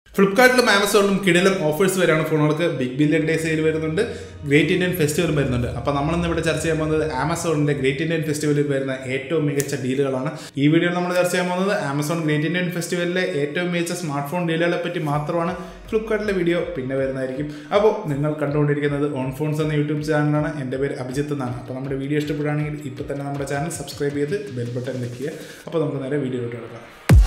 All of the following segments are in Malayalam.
ഫ്ലിപ്കാർട്ടിലും ആമസോണിലും കിടിലം ഓഫേഴ്സ് വരെയാണ് ഫോണുകൾക്ക് ബിഗ് ബില്യൺ ഡേ സെയിൽ വരുന്നുണ്ട്, ഗ്രേറ്റ് ഇന്ത്യൻ ഫെസ്റ്റിവൽ വരുന്നുണ്ട്. അപ്പോൾ നമ്മളിന്ന് ഇവിടെ ചർച്ച ചെയ്യാൻ പോകുന്നത് ആമസോണിന്റെ ഗ്രേറ്റ് ഇന്ത്യൻ ഫെസ്റ്റിവലിൽ വരുന്ന ഏറ്റവും മികച്ച ഡീലുകളാണ്. ഈ വീഡിയോയിൽ നമ്മൾ ചർച്ച ചെയ്യാൻ പോകുന്നത് ആമസോൺ ഗ്രേറ്റ് ഇന്ത്യൻ ഫെസ്റ്റിവലിലെ ഏറ്റവും മികച്ച സ്മാർട്ട് ഫോൺ ഡീലുകളെ പറ്റി മാത്രമാണ്. ഫ്ലിപ്കാർട്ടിലെ വീഡിയോ പിന്നെ വരുന്നതായിരിക്കും. അപ്പോൾ നിങ്ങൾ കണ്ടുകൊണ്ടിരിക്കുന്നത് ഓൺ ഫോൺസ് എന്ന യൂട്യൂബ് ചാനലാണ്. എൻ്റെ പേര് അഭിജിത്ത് എന്നാണ്. അപ്പോൾ നമ്മുടെ വീഡിയോ ഇഷ്ടപ്പെടുകയാണെങ്കിൽ ഇപ്പോൾ തന്നെ നമ്മുടെ ചാനൽ സബ്സ്ക്രൈബ് ചെയ്ത് ബെൽ ബട്ടൺ ക്ലിക്ക് ചെയ്യുക. അപ്പോൾ നമുക്ക് നേരെ വീഡിയോയിലോട്ട് കിടക്കാം.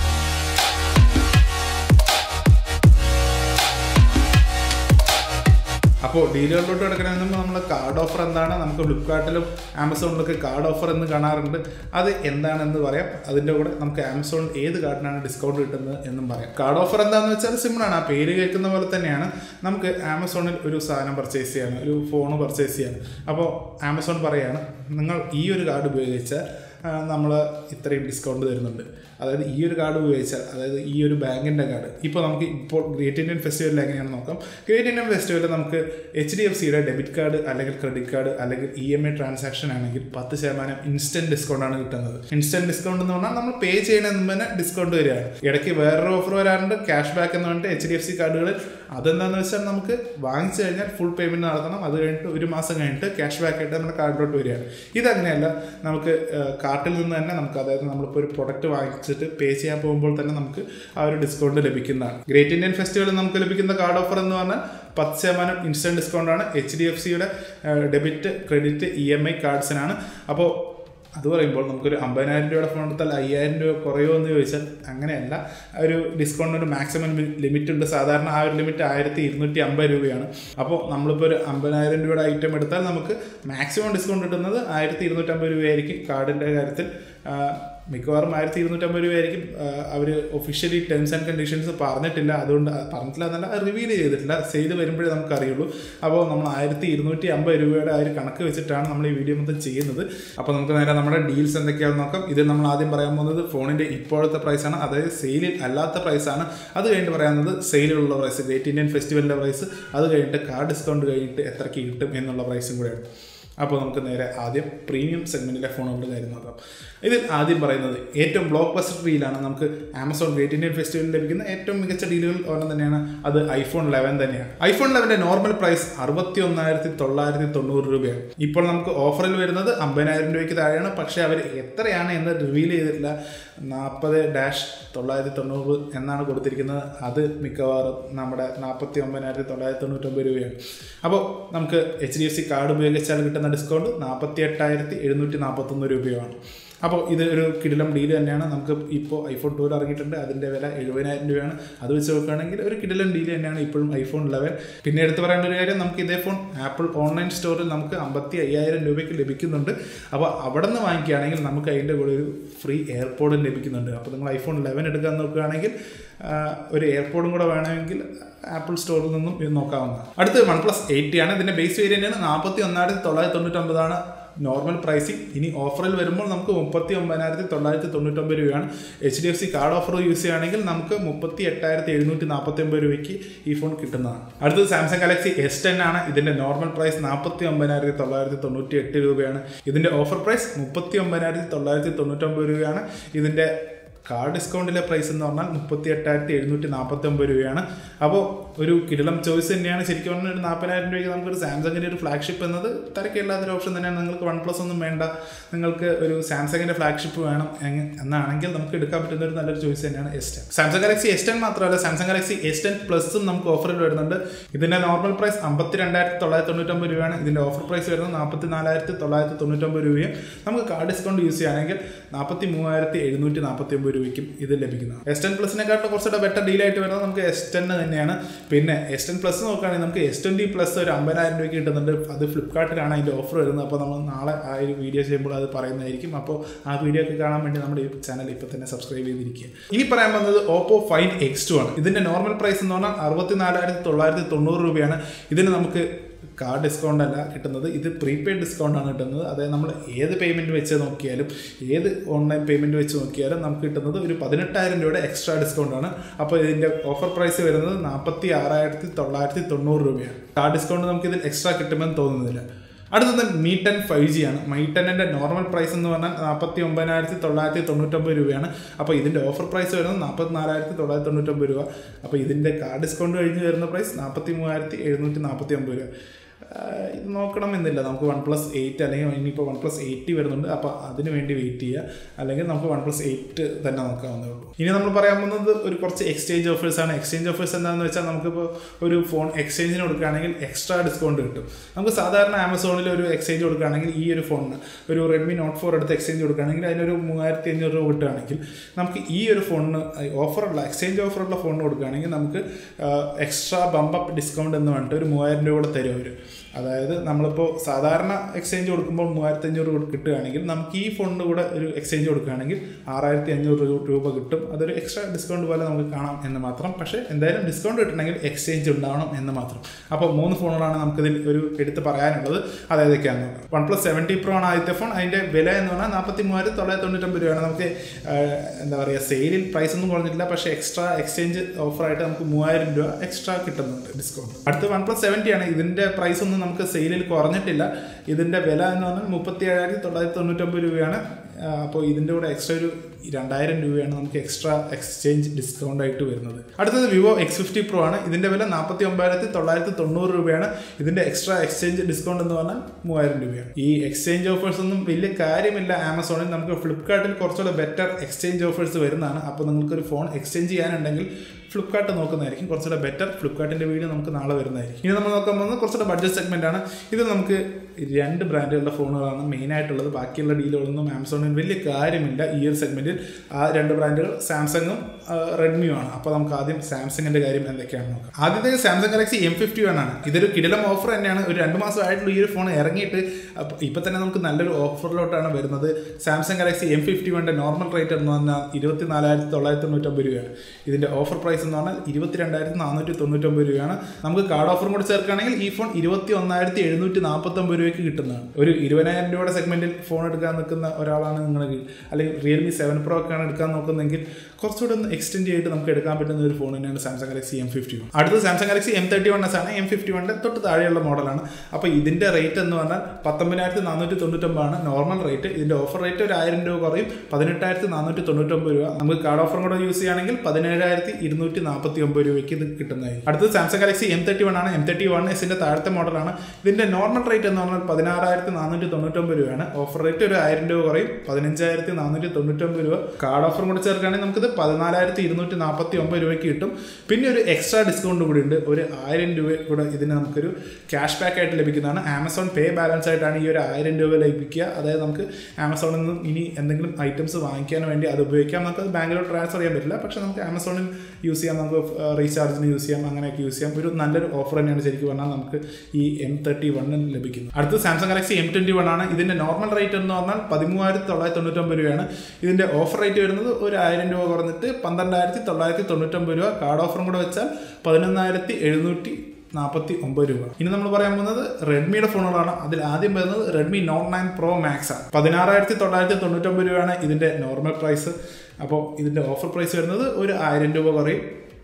അപ്പോൾ ഡീലുകളിലോട്ട് കിടക്കണമെന്ന് നമ്മൾ കാർഡ് ഓഫർ എന്താണ്, നമുക്ക് ഫ്ലിപ്കാർട്ടിലും ആമസോണിലൊക്കെ കാർഡ് ഓഫർ എന്ന് കാണാറുണ്ട്. അത് എന്താണെന്ന് പറയാം. അതിൻ്റെ കൂടെ നമുക്ക് ആമസോൺ ഏത് കാർഡിനാണ് ഡിസ്കൗണ്ട് കിട്ടുന്നത് എന്നും പറയാം. കാർഡ് ഓഫർ എന്താണെന്ന് വെച്ചാൽ സിമ്പിളാണ്. ആ പേര് കേൾക്കുന്ന പോലെ തന്നെയാണ്. നമുക്ക് ആമസോണിൽ ഒരു സാധനം പർച്ചേസ് ചെയ്യാണ്, ഒരു ഫോൺ പർച്ചേസ് ചെയ്യാണ്. അപ്പോൾ ആമസോൺ പറയാണ്, നിങ്ങൾ ഈ ഒരു കാർഡ് ഉപയോഗിച്ചാൽ നമ്മൾ ഇത്രയും ഡിസ്കൗണ്ട് തരുന്നുണ്ട്. അതായത് ഈ ഒരു കാർഡ് ഉപയോഗിച്ചാൽ, അതായത് ഈ ഒരു ബാങ്കിൻ്റെ കാർഡ്. ഇപ്പോൾ നമുക്ക് ഇപ്പോൾ ഗ്രേറ്റ് ഇന്ത്യൻ ഫെസ്റ്റിവലിൽ എങ്ങനെയാണെന്ന് നോക്കാം. ഗ്രേറ്റ് ഇന്ത്യൻ ഫെസ്റ്റിവലിൽ നമുക്ക് HDFCയുടെ ഡെബിറ്റ് കാർഡ് അല്ലെങ്കിൽ ക്രെഡിറ്റ് കാർഡ് അല്ലെങ്കിൽ EMI ട്രാൻസാക്ഷൻ ആണെങ്കിൽ 10% ഇൻസ്റ്റൻറ്റ് ഡിസ്കൗണ്ടാണ് കിട്ടുന്നത്. ഇൻസ്റ്റൻറ്റ് ഡിസ്കൗണ്ട് എന്ന് പറഞ്ഞാൽ നമ്മൾ പേ ചെയ്യണമെന്ന് മുമ്പ് തന്നെ ഡിസ്കൗണ്ട് വരികയാണ്. ഇടയ്ക്ക് വേറൊരു ഓഫർ വരാറുണ്ട്, ക്യാഷ് ബാക്ക് എന്ന് പറഞ്ഞിട്ട് HDFC കാർഡുകളിൽ. അതെന്താണെന്ന് വെച്ചാൽ നമുക്ക് വാങ്ങിച്ചു കഴിഞ്ഞാൽ ഫുൾ പേയ്മെൻറ്റ് നടത്തണം. അത് കഴിഞ്ഞിട്ട് ഒരു മാസം കഴിഞ്ഞിട്ട് ക്യാഷ് ബാക്ക് ആയിട്ട് നമ്മുടെ കാർഡിലോട്ട് വരികയാണ്. ഇതങ്ങനെയല്ല, നമുക്ക് കാർട്ടിൽ നിന്ന് തന്നെ നമുക്ക്, അതായത് നമ്മളിപ്പോൾ ഒരു പ്രൊഡക്റ്റ് വാങ്ങിച്ചിട്ട് പേ ചെയ്യാൻ പോകുമ്പോൾ തന്നെ നമുക്ക് ആ ഒരു ഡിസ്കൗണ്ട് ലഭിക്കുന്നതാണ്. ഗ്രേറ്റ് ഇന്ത്യൻ ഫെസ്റ്റിവലിൽ നമുക്ക് ലഭിക്കുന്ന കാർഡ് ഓഫർ എന്ന് പറഞ്ഞാൽ 10% ഇൻസ്റ്റൻറ്റ് ഡിസ്കൗണ്ടാണ്. HDFCയുടെ ഡെബിറ്റ്, ക്രെഡിറ്റ്, EMI കാർഡ്സിനാണ്. അപ്പോൾ അത് പറയുമ്പോൾ നമുക്കൊരു 50,000 രൂപയുടെ ഫോൺ എടുത്താൽ 5,000 രൂപ കുറയുമോ എന്ന് ചോദിച്ചാൽ അങ്ങനെയല്ല. ഒരു ഡിസ്കൗണ്ടിന് മാക്സിമം ലിമിറ്റ് ഉണ്ട്. സാധാരണ ആ ഒരു ലിമിറ്റ് 1,250 രൂപയാണ്. അപ്പോൾ നമ്മളിപ്പോൾ ഒരു 50,000 രൂപയുടെ ഐറ്റം എടുത്താൽ നമുക്ക് മാക്സിമം ഡിസ്കൗണ്ട് കിട്ടുന്നത് 1,250 രൂപയായിരിക്കും. കാർഡിൻ്റെ കാര്യത്തിൽ മിക്കവാറും 1,250 രൂപയായിരിക്കും. അവർ ഒഫീഷ്യലി ടേംസ് ആൻഡ് കണ്ടീഷൻസ് പറഞ്ഞിട്ടില്ല. അതുകൊണ്ട് പറഞ്ഞിട്ടില്ല എന്നല്ല, റിവീൽ ചെയ്തിട്ടില്ല. സെയിൽ വരുമ്പോഴേ നമുക്ക് അറിയുള്ളൂ. അപ്പോൾ നമ്മൾ 1,250 രൂപയുടെ ആ ഒരു കണക്ക് വെച്ചിട്ടാണ് നമ്മൾ ഈ വീഡിയോ മൊത്തം ചെയ്യുന്നത്. അപ്പോൾ നമുക്ക് നേരെ നമ്മുടെ ഡീൽസ് എന്തൊക്കെയാണെന്ന് നോക്കാം. ഇത് നമ്മൾ ആദ്യം പറയാൻ പോകുന്നത് ഫോണിൻ്റെ ഇപ്പോഴത്തെ പ്രൈസാണ്, അതായത് സെയിലിൽ അല്ലാത്ത പ്രൈസാണ്. അത് കഴിഞ്ഞിട്ട് പറയാവുന്നത് സെയിലുള്ള പ്രൈസ്, ഗ്രേറ്റ് ഇന്ത്യൻ ഫെസ്റ്റിവലിൻ്റെ പ്രൈസ്, അത് കഴിഞ്ഞിട്ട് കാർഡ് ഡിസ്കൗണ്ട് കഴിഞ്ഞിട്ട് എത്രയ്ക്ക് കിട്ടും എന്നുള്ള പ്രൈസും കൂടെയാണ്. അപ്പോൾ നമുക്ക് നേരെ ആദ്യം പ്രീമിയം സെഗ്മെൻറ്റിലെ ഫോണുകളുടെ കാര്യം നോക്കാം. ഇതിൽ ആദ്യം പറയുന്നത് ഏറ്റവും ബ്ലോക്ക് ബസ്റ്റർ ഡീലാണ്. നമുക്ക് ആമസോൺ ഗ്രേറ്റ് ഇന്ത്യൻ ഫെസ്റ്റിവലിൽ ലഭിക്കുന്ന ഏറ്റവും മികച്ച ഡീലുകൾ ഒരെണ്ണം തന്നെയാണ്. അത് iPhone 11 തന്നെയാണ്. iPhone 11ന്റെ നോർമൽ പ്രൈസ് 61,990 രൂപയാണ്. ഇപ്പോൾ നമുക്ക് ഓഫറിൽ വരുന്നത് 50,000 രൂപയ്ക്ക് താഴെയാണ്. പക്ഷേ അവർ എത്രയാണ് എന്ന് റിവീൽ ചെയ്തിട്ടില്ല. 40,990 എന്നാണ് കൊടുത്തിരിക്കുന്നത്. അത് മിക്കവാറും നമ്മുടെ 49,999 രൂപയാണ്. അപ്പോൾ നമുക്ക് HDFC കാർഡ് ഉപയോഗിച്ചാൽ കിട്ടുന്ന ഡിസ്കൗണ്ട് 48,741 രൂപയാണ്. അപ്പോൾ ഇത് ഒരു കിടിലം ഡീൽ തന്നെയാണ്. നമുക്ക് ഇപ്പോൾ iPhone 12 ഇറങ്ങിയിട്ടുണ്ട്. അതിൻ്റെ വില 70,000 രൂപയാണ്. അത് വെച്ച് നോക്കുകയാണെങ്കിൽ ഒരു കിടിലം ഡീൽ തന്നെയാണ് ഇപ്പോഴും iPhone 11. പിന്നെ എടുത്ത് പറയേണ്ട ഒരു കാര്യം, നമുക്ക് ഇതേ ഫോൺ ആപ്പിൾ ഓൺലൈൻ സ്റ്റോറിൽ നമുക്ക് 55,000 രൂപയ്ക്ക് ലഭിക്കുന്നുണ്ട്. അപ്പോൾ അവിടെ നിന്ന് വാങ്ങിക്കുകയാണെങ്കിൽ നമുക്ക് അതിൻ്റെ കൂടെ ഒരു ഫ്രീ എയർപോഡും ലഭിക്കുന്നുണ്ട്. അപ്പോൾ നിങ്ങൾ iPhone 11 എടുക്കാൻ നോക്കുകയാണെങ്കിൽ ഒരു എയർപോഡും കൂടെ വേണമെങ്കിൽ ആപ്പിൾ സ്റ്റോറിൽ നിന്നും ഇത് നോക്കാവുന്നതാണ്. അടുത്ത് OnePlus 8 ആണ്. ഇതിൻ്റെ ബേസ് വേരിയൻ്റാണ്. 41,999 normal pricing. ഇനി ഓഫറിൽ വരുമ്പോൾ നമുക്ക് 39,999 രൂപയാണ്. HDFC കാർഡ് ഓഫർ യൂസ് ചെയ്യുകയാണെങ്കിൽ നമുക്ക് 38,749 രൂപയ്ക്ക് ഈ ഫോൺ കിട്ടുന്നതാണ്. അടുത്തത് സാംസങ് ഗാലക്സി S10 ആണ്. ഇതിൻ്റെ നോർമൽ പ്രൈസ് 49,998 രൂപയാണ്. ഇതിൻ്റെ ഓഫർ പ്രൈസ് 39,999 രൂപയാണ്. ഇതിൻ്റെ കാർഡ് ഡിസ്കൗണ്ടിലെ പ്രൈസ് എന്ന് പറഞ്ഞാൽ 38,749 രൂപയാണ്. അപ്പോൾ ഒരു കിടിലം ചോയ്സ് തന്നെയാണ്. ശരിക്കും പറഞ്ഞാൽ ഒരു 40,000 രൂപയ്ക്ക് നമുക്കൊരു സാംസങ്ങിൻ്റെ ഒരു ഫ്ലാഗ്ഷിപ്പ് എന്നത് തിരക്കില്ലാത്തൊരു ഓപ്ഷൻ തന്നെയാണ്. നിങ്ങൾക്ക് OnePlus ഒന്നും വേണ്ട, നിങ്ങൾക്ക് ഒരു സാംസങ്ങിൻ്റെ ഫ്ലാഗ്ഷിപ്പ് വേണം എന്നാണെങ്കിൽ നമുക്ക് എടുക്കാൻ പറ്റുന്ന ഒരു നല്ലൊരു ചോയ്സ് തന്നെയാണ് S10. സാംസങ് ഗാലക്സി S10 മാത്രമല്ല, സാംസങ് ഗാലക്സി S10 പ്ലസും നമുക്ക് ഓഫറിൽ വരുന്നുണ്ട്. ഇതിൻ്റെ നോർമൽ പ്രൈസ് 52,999 രൂപയാണ്. ഇതിൻ്റെ ഓഫർ പ്രൈസ് വരുന്നത് 44,999 രൂപയും. നമുക്ക് കാർഡ് ഡിസ്കൗണ്ട് യൂസ് ചെയ്യുകയാണെങ്കിൽ 43,749 രൂപയ്ക്കും ഇത് ലഭിക്കുന്നതാണ്. S10 പ്ലസിനെക്കാട്ടും കുറച്ചുകൂടെ ബെറ്റർ ഡീലായിട്ട് വരുന്നത് നമുക്ക് S10 തന്നെയാണ്. പിന്നെ S10 പ്ലസ് നോക്കുകയാണെങ്കിൽ നമുക്ക് S20 പ്ലസ് ഒരു 50,000 രൂപയ്ക്ക് കിട്ടുന്നുണ്ട്. അത് ഫ്ലിപ്കാർട്ടിലാണ് അതിൻ്റെ ഓഫർ വരുന്നത്. അപ്പോൾ നമ്മൾ നാളെ ആ ഒരു വീഡിയോ ചെയ്യുമ്പോൾ അത് പറയുന്നതായിരിക്കും. അപ്പോൾ ആ വീഡിയോ ഒക്കെ കാണാൻ വേണ്ടി നമ്മുടെ ഈ ചാനൽ ഇപ്പോൾ തന്നെ സബ്സ്ക്രൈബ് ചെയ്തിരിക്കുക. ഇനി പറയാൻ പോകുന്നത് Oppo Find X2 ആണ്. ഇതിൻ്റെ നോർമൽ പ്രൈസ് എന്ന് പറഞ്ഞാൽ 64,990 രൂപയാണ്. ഇതിന് നമുക്ക് കാർഡ് ഡിസ്കൗണ്ട് അല്ല കിട്ടുന്നത്, ഇത് പ്രീപെയ്ഡ് ഡിസ്കൗണ്ട് ആണ് കിട്ടുന്നത്. അതായത് നമ്മൾ ഏത് പേയ്മെൻറ്റ് വെച്ച് നോക്കിയാലും, ഏത് ഓൺലൈൻ പേയ്മെൻറ്റ് വെച്ച് നോക്കിയാലും നമുക്ക് കിട്ടുന്നത് ഒരു 18,000 രൂപയുടെ എക്സ്ട്രാ ഡിസ്കൗണ്ട് ആണ്. അപ്പോൾ ഇതിൻ്റെ ഓഫർ പ്രൈസ് വരുന്നത് 46,990 രൂപയാണ്. കാർഡ് ഡിസ്കൗണ്ട് നമുക്ക് ഇതിൽ എക്സ്ട്രാ കിട്ടുമെന്ന് തോന്നുന്നില്ല. അടുത്തത് Mi 10 5G ആണ്. Mi 10ന്റെ നോർമൽ പ്രൈസ് എന്ന് പറഞ്ഞാൽ 49,999 രൂപയാണ്. അപ്പോൾ ഇതിൻ്റെ ഓഫർ പ്രൈസ് വരുന്നത് 44,999 രൂപ. അപ്പോൾ ഇതിൻ്റെ കാർഡ് ഡിസ്കൗണ്ട് കഴിഞ്ഞ് വരുന്ന പ്രൈസ് 43,749 രൂപ. ഇത് നോക്കണമെന്നില്ല, നമുക്ക് OnePlus 8 അല്ലെങ്കിൽ ഇനിയിപ്പോൾ OnePlus 8 വരുന്നുണ്ട്, അപ്പോൾ അതിന് വേണ്ടി വെയിറ്റ് ചെയ്യുക, അല്ലെങ്കിൽ നമുക്ക് OnePlus 8 തന്നെ നോക്കാവുന്നേ ഉള്ളൂ. ഇനി നമ്മൾ പറയാൻ പോകുന്നത് ഒരു കുറച്ച് എക്സ്ചേഞ്ച് ഓഫേഴ്സാണ്. എക്സ്ചേഞ്ച് ഓഫേഴ്സ് എന്താണെന്ന് വെച്ചാൽ നമുക്കിപ്പോൾ ഒരു ഫോൺ എക്സ്ചേഞ്ചിന് കൊടുക്കുകയാണെങ്കിൽ എക്സ്ട്രാ ഡിസ്കൗണ്ട് കിട്ടും. നമുക്ക് സാധാരണ ആമസോണിൽ ഒരു എക്സ്ചേഞ്ച് കൊടുക്കുകയാണെങ്കിൽ ഈ ഒരു ഫോണിന് ഒരു Redmi Note 4 എടുത്ത് എക്സ്ചേഞ്ച് കൊടുക്കുകയാണെങ്കിൽ അതിനൊരു 3,500 രൂപ കിട്ടുകയാണെങ്കിൽ നമുക്ക് ഈ ഒരു ഫോണിന് ഓഫറുള്ള എക്സ്ചേഞ്ച് ഓഫറുള്ള ഫോണിന് കൊടുക്കുകയാണെങ്കിൽ നമുക്ക് എക്സ്ട്രാ ബമ്പപ്പ് ഡിസ്കൗണ്ട് എന്ന് പറഞ്ഞിട്ട് ഒരു 3,000 രൂപ കൂടെ തരും അവർ. അതായത് നമ്മളിപ്പോൾ സാധാരണ എക്സ്ചേഞ്ച് കൊടുക്കുമ്പോൾ 3,500 രൂപ കിട്ടുകയാണെങ്കിൽ നമുക്ക് ഈ ഫോണിന് കൂടെ ഒരു എക്സ്ചേഞ്ച് കൊടുക്കുകയാണെങ്കിൽ 6,500 രൂപ കിട്ടും. അതൊരു എക്സ്ട്രാ ഡിസ്കൗണ്ട് പോലെ നമുക്ക് കാണാം എന്ന് മാത്രം. പക്ഷേ എന്തായാലും ഡിസ്കൗണ്ട് കിട്ടണമെങ്കിൽ എക്സ്ചേഞ്ച് ഉണ്ടാവണം എന്ന് മാത്രം. അപ്പോൾ 3 ഫോണുകളാണ് നമുക്കിതിൽ ഒരു എടുത്ത് പറയാനുള്ളത്. അതായതൊക്കെയാണ് OnePlus 70 Pro ആണ് ആദ്യത്തെ ഫോൺ. അതിൻ്റെ വില എന്ന് പറഞ്ഞാൽ 43,999 രൂപയാണ്. നമുക്ക് എന്താ പറയുക, സെയിലിൽ പ്രൈസ് ഒന്നും കുറഞ്ഞിട്ടില്ല, പക്ഷേ എക്സ്ട്രാ എക്സ്ചേഞ്ച് ഓഫറായിട്ട് നമുക്ക് 3,000 രൂപ എക്സ്ട്രാ കിട്ടുന്നുണ്ട് ഡിസ്കൗണ്ട്. അടുത്ത് OnePlus 70 ആണ്. ഇതിൻ്റെ പ്രൈസ് ഒന്നും നമുക്ക് സെയിലിൽ കുറഞ്ഞിട്ടില്ല. ഇതിൻ്റെ വില എന്ന് പറഞ്ഞാൽ 37,999 രൂപയാണ്. അപ്പോൾ ഇതിൻ്റെ കൂടെ എക്സ്ട്രാ ഒരു 2,000 രൂപയാണ് നമുക്ക് എക്സ്ട്രാ എക്സ്ചേഞ്ച് ഡിസ്കൗണ്ട് ആയിട്ട് വരുന്നത്. അടുത്തത് Vivo X50 Pro ആണ്. ഇതിൻ്റെ വില 49,990 രൂപയാണ്. ഇതിൻ്റെ എക്സ്ട്രാ എക്സ്ചേഞ്ച് ഡിസ്കൗണ്ട് എന്ന് പറഞ്ഞാൽ 3,000 രൂപയാണ്. ഈ എക്സ്ചേഞ്ച് ഓഫേഴ്സ് ഒന്നും വലിയ കാര്യമില്ല ആമസോണിൽ. നമുക്ക് ഫ്ലിപ്കാർട്ടിൽ കുറച്ചുകൂടെ ബെറ്റർ എക്സ്ചേഞ്ച് ഓഫേഴ്സ് വരുന്നതാണ്. അപ്പോൾ നിങ്ങൾക്കൊരു ഫോൺ എക്സ്ചേഞ്ച് ചെയ്യാനുണ്ടെങ്കിൽ ഫ്ലിപ്കാർട്ട് നോക്കുന്നതായിരിക്കും കുറച്ചുകൂടെ ബെറ്റർ. ഫ്ലിപ്കാർട്ടിൻ്റെ വീഡിയോ നമുക്ക് നാളെ വരുന്നതായിരിക്കും. ഇനി നമ്മൾ നോക്കാൻ പോകുന്നത് കുറച്ചുകൂടെ ബഡ്ജറ്റ് സെഗ്മെൻ്റ് ആണ്. ഇത് നമുക്ക് 2 ബ്രാൻഡുകളുടെ ഫോണുകളാണ് മെയിനായിട്ടുള്ളത്. ബാക്കിയുള്ള ഡീലുകളൊന്നും ആമസോണിൽ വലിയ കാര്യമില്ല. ഈ ഒരു സെഗ്മെൻറ്റിൽ ആ 2 ബ്രാൻഡുകൾ സാംസങ്ങും റെഡ്മിയുമാണ്. അപ്പോൾ നമുക്ക് ആദ്യം സാംസങ്ങിൻ്റെ കാര്യം എന്തൊക്കെയാണെന്ന് നോക്കാം. ആദ്യത്തെ സാംസങ് ഗാലക്സി M51 ആണ്. ഇതൊരു കിടിലം ഓഫർ തന്നെയാണ്. ഒരു 2 മാസമായിട്ടുള്ള ഈ ഒരു ഫോൺ ഇറങ്ങിയിട്ട് ഇപ്പോൾ തന്നെ നമുക്ക് നല്ലൊരു ഓഫറിലോട്ടാണ് വരുന്നത്. സാംസങ് ഗാലക്സി M51ൻ്റെ നോർമൽ റേറ്റ് എന്ന് പറഞ്ഞാൽ 24,999 രൂപയാണ്. ഇതിൻ്റെ ഓഫർ പ്രൈസ് എന്ന് പറഞ്ഞാൽ 22,499 രൂപയാണ്. നമുക്ക് കാർഡ് ഓഫറും കൂടെ ചേർക്കുകയാണെങ്കിൽ ഈ ഫോൺ 21,749 രൂപയ്ക്ക് കിട്ടുന്നതാണ്. ഒരു 20,000 രൂപയുടെ സെഗ്മെന്റിൽ ഫോൺ എടുക്കാൻ നിൽക്കുന്ന ഒരാളാണ് നിങ്ങളെങ്കിൽ, അല്ലെങ്കിൽ Realme 7 Pro ഒക്കെ ആണ് എടുക്കാൻ നോക്കുന്നതെങ്കിൽ കുറച്ചുകൂടെ ഒന്ന് എക്സ്റ്റെൻഡ് ചെയ്തിട്ട് നമുക്ക് എടുക്കാൻ പറ്റുന്ന ഒരു ഫോൺ തന്നെയാണ് സാംസങ് ഗാലക്സി M51. അടുത്ത സാംസങ് ഗാലക്സി M31s ആണ്. M51ന്റെ തൊട്ട് താഴെയുള്ള മോഡലാണ്. അപ്പോൾ ഇതിന്റെ റേറ്റ് എന്ന് പറഞ്ഞാൽ 19,499 ആണ് നോർമൽ റേറ്റ്. ഇതിന്റെ ഓഫർ റേറ്റ് ഒരു 1,000 രൂപ കുറയും, 18,499 രൂപ. നമുക്ക് കാർഡ് ഓഫറും കൂടെ യൂസ് ചെയ്യുകയാണെങ്കിൽ 17,249 രൂപയ്ക്ക് ഇത് കിട്ടുന്നതായിരിക്കും. അടുത്തത് സാംസങ് ഗാലക്സി M31 ആണ്. M31sന്റെ താഴത്തെ മോഡലാണ്. ഇതിന്റെ നോർമൽ റേറ്റ് എന്ന് പറഞ്ഞാൽ 16,499 രൂപയാണ്. ഓഫർ റേറ്റ് ഒരു 1,000 രൂപ കുറയും, 15,499 രൂപ. കാർഡ് ഓഫറും കൂടെ ചേർക്കുകയാണെങ്കിൽ നമുക്കിത് 14,249 രൂപയ്ക്ക് കിട്ടും. പിന്നെ ഒരു എക്സ്ട്രാ ഡിസ്കൗണ്ട് കൂടി ഉണ്ട്. ഒരു 1,000 രൂപ കൂടെ ഇതിന് നമുക്കൊരു ക്യാഷ് ബാക്ക് ആയിട്ട് ലഭിക്കുന്നതാണ്. ആമസോൺ പേ ബാലൻസ് ആയിട്ടാണ് ഈ ഒരു 1,000 രൂപ ലഭിക്കുക. അതായത് നമുക്ക് ആമസോണിൽ നിന്നും ഇനി എന്തെങ്കിലും ഐറ്റംസ് വാങ്ങിക്കാൻ വേണ്ടി അത് ഉപയോഗിക്കാം. നമുക്കത് ബാങ്കിലോട്ട് ട്രാൻസ്ഫർ ചെയ്യാൻ പറ്റില്ല, പക്ഷേ നമുക്ക് ആമസോണിൽ യൂസ് ചെയ്യാം, നമുക്ക് റീചാർജിന് യൂസ് ചെയ്യാം, അങ്ങനെയൊക്കെ യൂസ് ചെയ്യാം. ഒരു നല്ലൊരു ഓഫർ തന്നെയാണ് ശരിക്കും പറഞ്ഞാൽ നമുക്ക് ഈ M31 ലഭിക്കുന്നത്. അടുത്ത സാംസങ് ഗാലക്സി M21 ആണ്. ഇതിന്റെ നോർമൽ റേറ്റ് എന്ന് പറഞ്ഞാൽ 13,999 രൂപയാണ്. ഇതിന്റെ ഓഫർ റേറ്റ് വരുന്നത് ഒരു 1,000 രൂപ കുറഞ്ഞിട്ട് 12,999 രൂപ. കാർഡ് ഓഫറും കൂടെ വെച്ചാൽ 11,749 രൂപ. ഇനി നമ്മൾ പറയാൻ പോകുന്നത് റെഡ്മിയുടെ ഫോണുകളാണ്. അതിൽ ആദ്യം വരുന്നത് Redmi Note 9 Pro Max ആണ്. 16,999 രൂപയാണ് ഇതിന്റെ നോർമൽ പ്രൈസ്. അപ്പോൾ ഇതിന്റെ ഓഫർ പ്രൈസ് വരുന്നത് ഒരു 1,000 രൂപ കുറയും,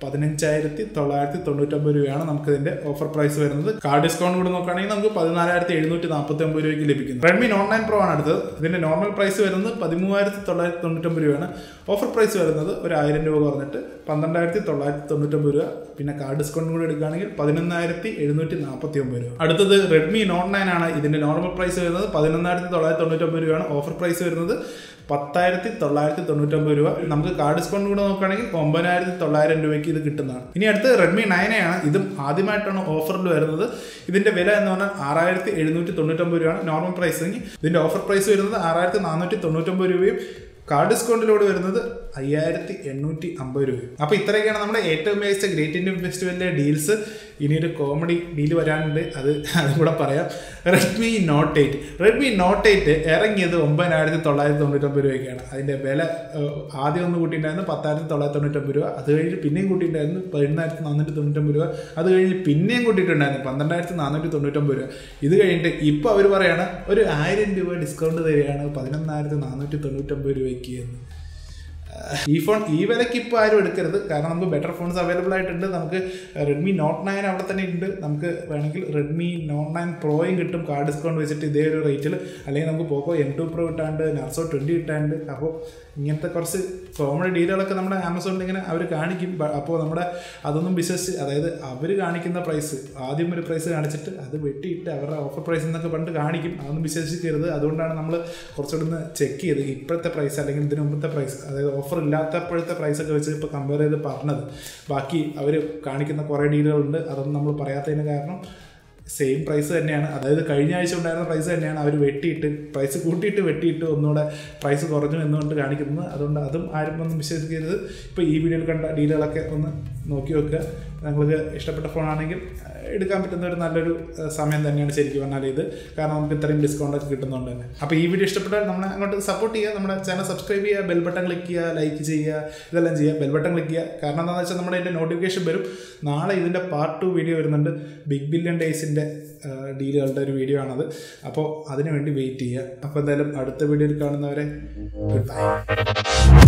15,999 രൂപയാണ് നമുക്കിതിന്റെ ഓഫർ പ്രൈസ് വരുന്നത്. കാർഡ് ഡിസ്കൗണ്ട് കൂടി നോക്കുകയാണെങ്കിൽ നമുക്ക് 14,749 രൂപയ്ക്ക് ലഭിക്കുന്നു. Redmi Note 9 Pro ആണ് അടുത്തത്. ഇതിന്റെ നോർമൽ പ്രൈസ് വരുന്നത് 13,999 രൂപയാണ്. ഓഫർ പ്രൈസ് വരുന്നത് ഒരു 1,000 രൂപ കുറഞ്ഞിട്ട് 12,999 രൂപ. പിന്നെ കാർഡ് ഡിസ്കൗണ്ട് കൂടി എടുക്കുകയാണെങ്കിൽ 11,749 രൂപ. അടുത്തത് Redmi Note 9 ആണ്. ഇതിന്റെ നോർമൽ പ്രൈസ് വരുന്നത് 11,999 രൂപയാണ്. ഓഫർ പ്രൈസ് വരുന്നത് 10,999 രൂപ. നമുക്ക് കാർഡ് ഡിസ്കൗണ്ട് കൂടെ നോക്കുകയാണെങ്കിൽ 9,900 രൂപയ്ക്ക് ഇത് കിട്ടുന്നതാണ്. ഇനി അടുത്ത് Redmi 9A ആണ്. ഇതും ആദ്യമായിട്ടാണ് ഓഫറിൽ വരുന്നത്. ഇതിന്റെ വില എന്ന് പറഞ്ഞാൽ 6,799 രൂപയാണ് നോർമൽ പ്രൈസ്. ഇതിന്റെ ഓഫർ പ്രൈസ് വരുന്നത് 6,499 രൂപയും കാർഡ് ഡിസ്കൗണ്ടിലൂടെ വരുന്നത് 5,850 രൂപ. അപ്പോൾ ഇത്രയൊക്കെയാണ് നമ്മുടെ ഏറ്റവും മികച്ച ഗ്രേറ്റ് ഇന്ത്യൻ ഫെസ്റ്റിവലിലെ ഡീൽസ്. ഇനിയൊരു കോമഡി ഡീൽ വരാനുണ്ട്, അതും കൂടെ പറയാം. Redmi Note 8 ഇറങ്ങിയത് 9,999 രൂപയ്ക്കാണ്. അതിൻ്റെ വില ആദ്യം ഒന്ന് കൂട്ടിയിട്ടുണ്ടായിരുന്നു 10,999 രൂപ. അത് കഴിഞ്ഞ് പിന്നെയും കൂട്ടിയിട്ടുണ്ടായിരുന്നു 18,499 രൂപ. അത് കഴിഞ്ഞ് പിന്നെയും കൂട്ടിയിട്ടുണ്ടായിരുന്നു 12,499 രൂപ. ഇത് കഴിഞ്ഞിട്ട് ഇപ്പോൾ അവർ പറയുകയാണ് ഒരു 1,000 രൂപ ഡിസ്കൗണ്ട് തരികയാണ് 11,499 രൂപയ്ക്ക് എന്ന്. ഈ ഫോൺ ഈ വിലയ്ക്ക് ഇപ്പോൾ ആരും എടുക്കരുത്. കാരണം നമുക്ക് ബെറ്റർ ഫോൺസ് അവൈലബിൾ ആയിട്ടുണ്ട്. നമുക്ക് റെഡ്മി നോട്ട് 9 അവിടെ തന്നെ ഉണ്ട്. നമുക്ക് വേണമെങ്കിൽ റെഡ്മി നോട്ട് 9 പ്രോയും കിട്ടും കാർഡ് ഡിസ്കൗണ്ട് വെച്ചിട്ട് ഇതേ ഒരു റേറ്റിൽ. അല്ലെങ്കിൽ നമുക്ക് പോക്കോ M2 Pro കിട്ടാണ്ട്, നാർസോ 20 കിട്ടാണ്ട്. അപ്പോൾ ഇങ്ങനത്തെ കുറച്ച് കോമഡി ഡീലുകളൊക്കെ നമ്മുടെ ആമസോണിൽ ഇങ്ങനെ അവർ കാണിക്കും. അപ്പോൾ നമ്മുടെ അതൊന്നും വിശ്വസിച്ച്, അതായത് അവർ കാണിക്കുന്ന പ്രൈസ് ആദ്യം ഒരു പ്രൈസ് കാണിച്ചിട്ട് അത് വെട്ടിയിട്ട് അവരുടെ ഓഫർ പ്രൈസ് എന്നൊക്കെ പണ്ട് കാണിക്കും. അതൊന്നും വിശ്വസിക്കരുത്. അതുകൊണ്ടാണ് നമ്മൾ കുറച്ചുകൂടെ ഒന്ന് ചെക്ക് ചെയ്ത് ഇപ്പോഴത്തെ പ്രൈസ് അല്ലെങ്കിൽ ഇതിന് മുമ്പത്തെ പ്രൈസ്, അതായത് ഓഫർ ഇല്ലാത്തപ്പോഴത്തെ പ്രൈസൊക്കെ വെച്ച് ഇപ്പോൾ കമ്പയർ ചെയ്ത് പറഞ്ഞത്. ബാക്കി അവർ കാണിക്കുന്ന കുറേ ഡീലുകളുണ്ട്, അതൊന്നും നമ്മൾ പറയാത്തതിന് കാരണം സെയിം പ്രൈസ് തന്നെയാണ്. അതായത് കഴിഞ്ഞ ആഴ്ച ഉണ്ടായിരുന്ന പ്രൈസ് തന്നെയാണ് അവർ വെട്ടിയിട്ട് പ്രൈസ് കൂട്ടിയിട്ട് വെട്ടിയിട്ട് ഒന്നുകൂടെ പ്രൈസ് കുറഞ്ഞു എന്നുകൊണ്ട് കാണിക്കുന്നത്. അതുകൊണ്ട് അതും ആരും ഒന്നും വിശ്വസിക്കരുത്. ഇപ്പോൾ ഈ വീഡിയോയിൽ കണ്ട ഡീലുകളൊക്കെ ഒന്ന് നോക്കി വെക്കുക. നിങ്ങൾക്ക് ഇഷ്ടപ്പെട്ട ഫോണാണെങ്കിൽ എടുക്കാൻ പറ്റുന്ന ഒരു നല്ലൊരു സമയം തന്നെയാണ് ശരിക്കും പറഞ്ഞാൽ ഇത്. കാരണം നമുക്ക് ഇത്രയും ഡിസ്കൗണ്ടൊക്കെ കിട്ടുന്നുണ്ട് തന്നെ. അപ്പോൾ ഈ വീഡിയോ ഇഷ്ടപ്പെട്ടാൽ നമ്മളെ അങ്ങോട്ട് സപ്പോർട്ട് ചെയ്യുക. നമ്മുടെ ചാനൽ സബ്സ്ക്രൈബ് ചെയ്യുക, ബെൽ ബട്ടൺ ക്ലിക്ക് ചെയ്യുക, ലൈക്ക് ചെയ്യുക, ഇതെല്ലാം ചെയ്യുക. ബെൽ ബട്ടൺ ക്ലിക്ക് ചെയ്യുക. കാരണം എന്താണെന്ന് വെച്ചാൽ നമ്മുടെ ഇതിൻ്റെ നോട്ടിഫിക്കേഷൻ വരും. നാളെ ഇതിൻ്റെ പാർട്ട് 2 വീഡിയോ വരുന്നുണ്ട്. ബിഗ് ബില്യൺ ഡേയ്സിൻ്റെ ഡീലുകളുടെ ഒരു വീഡിയോ ആണത്. അപ്പോൾ അതിനുവേണ്ടി വെയിറ്റ് ചെയ്യുക. അപ്പോൾ എന്തായാലും അടുത്ത വീഡിയോയിൽ കാണുന്നവരെ ഗുഡ് ബൈ.